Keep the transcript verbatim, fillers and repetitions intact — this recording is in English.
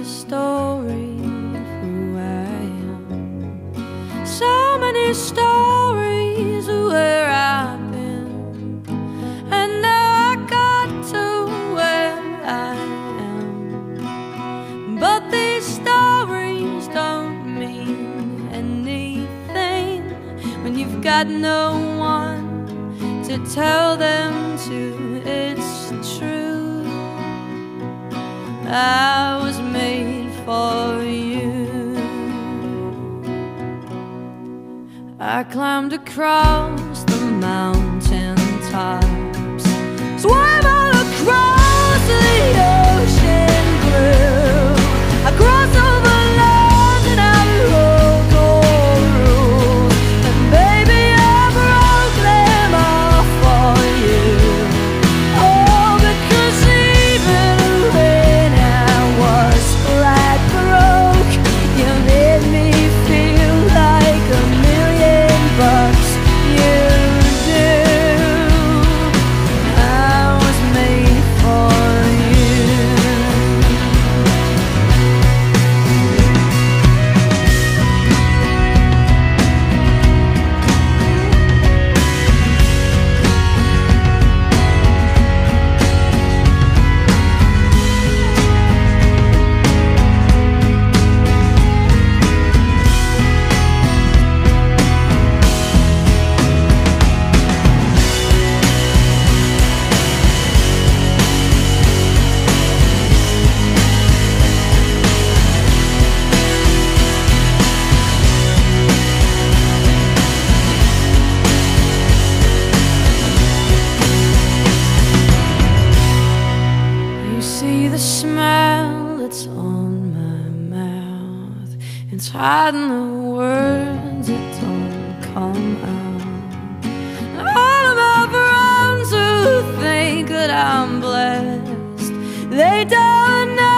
a story of who I am. So many stories of where I've been, and now I got to where I am. But these stories don't mean anything when you've got no one to tell them to. It's true, I was made for you. I climbed across the mountain tops, swam all across the ocean blue. I crossed over lands and I broke all rules, and baby I broke them all for you. Oh, because even when I was flat broke, you made me feel like a million bucks. You do. I was made for you. You see the smile that's on my mouth, it's hiding the words that don't come out. All of my friends who think that I'm blessed, they don't know